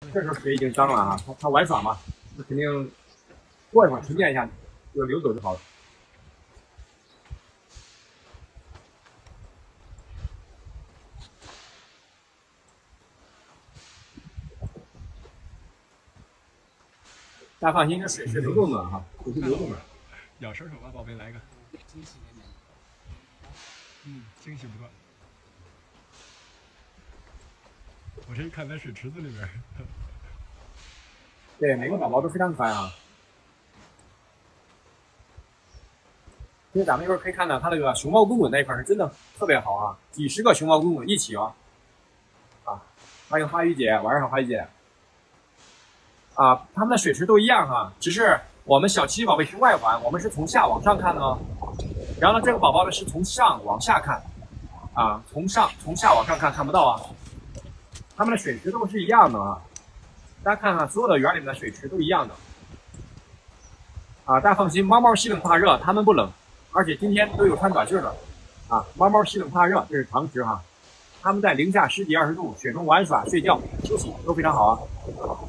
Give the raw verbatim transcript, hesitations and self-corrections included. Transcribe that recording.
这时候水已经脏了啊，它它玩耍嘛，那肯定过一会儿沉淀一下就流走就好了。大家放心，这水是流动的哈，水是流动的。 咬伸手吧，宝贝，来一个。惊喜连连。嗯，惊喜不断。我这一看在水池子里边。 对，每个宝宝都非常可爱啊。其实咱们一会儿可以看到，它那个熊猫滚滚那一块是真的特别好啊，几十个熊猫滚滚一起啊。啊，欢迎花语姐，晚上好，花语姐。啊，它们的水池都一样哈、啊，只是我们小七宝贝是外环，我们是从下往上看的哦。然后呢，这个宝宝呢是从上往下看，啊，从上从下往上看看不到啊。它们的水池都是一样的啊，大家看看，所有的园里面的水池都一样的。啊，大家放心，猫猫吸冷怕热，它们不冷，而且今天都有穿短袖的。啊，猫猫吸冷怕热，这是常识哈、啊。它们在零下十几二十度，雪中玩耍、睡觉、休息都非常好啊。